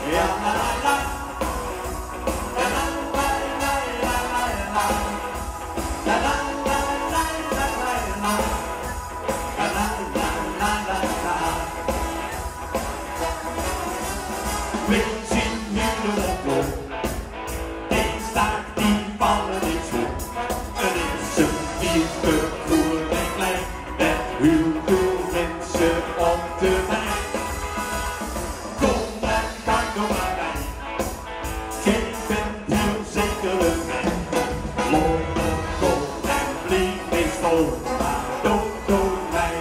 Ja, la la la. La la la la la la la. La la la la la la la. La la la la la la. We zien hemel op blauw. Eén staart die vallen niet zo. Het is een liefde voor en klein. Met heel veel mensen op de wei. Kom en kijk nog maar bij. Jij bent heel zeker een mij. Londen, kom en vlieg is vol. Maar dood door mij.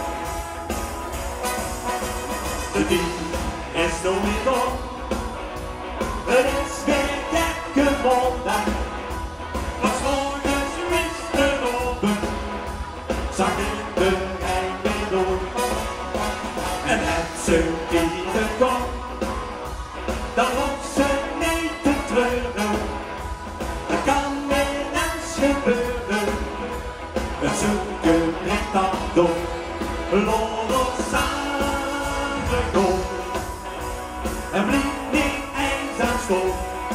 De dief is nog niet op. Het is weer gekke mondag. Wat morgens wisten open. Zag ik de rij weer door. En het ze kiezen kon. Dan loopt ze niet te treuren. Dat kan weer eens gebeuren. Het zoeken ligt dan door. Los samen door. En blijft niet eenzaam stil.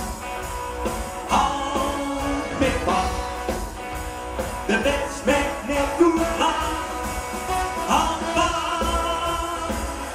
Houd me vast. De best weg niet goed aan. Houd vast.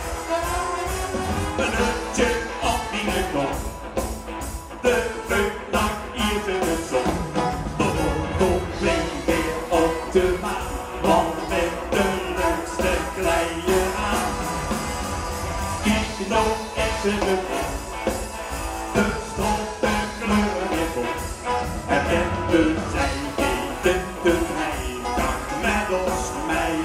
Een hutje op die knop. De vuurdag hier in de zon. De auto klinkt weer op de maan. Want met de leukste kleien aan. Kijk nou eens in de bos. De strot, de kleuren weer vol. En de zij eten de vrijdag met ons mee.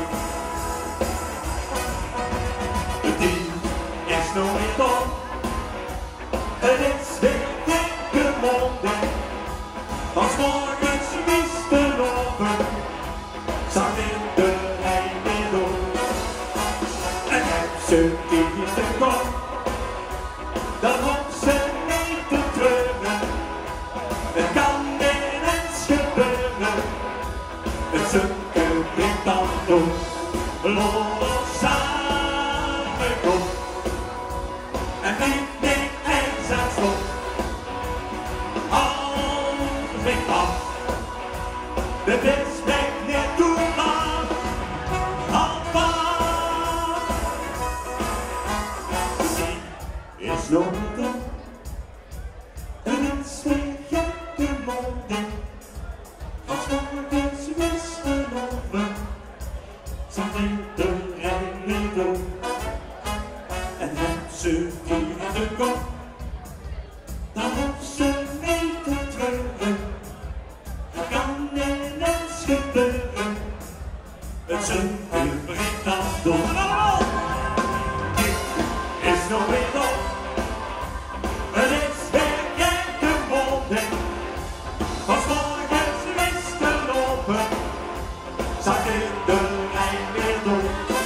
De dief is nog niet op. Het is weer gekke mondag. Als morgens wisten open. Zag in de rij weer door. En heb ze kiezen kon. Dan hoeft ze niet te treuren. Het kan weer eens gebeuren. Het zoeken klinkt dan door. Los samen door. En niet niet eenzaam stop. Houd me vast. De best weg niet toe aan. Houd vast. Zie is nog niet op. Het is weer gekke mondag. Als morgens wisten open. Zag ik de rij weer door. En heb ze kiezen kop. Dan hoeft ze niet te treuren. Het kan ineens gebeuren. Het zoeken breekt dan door. Dit is nog weer op. Het is weer gekke mondag. Als morgens wisten open. Zag ik de rij weer door.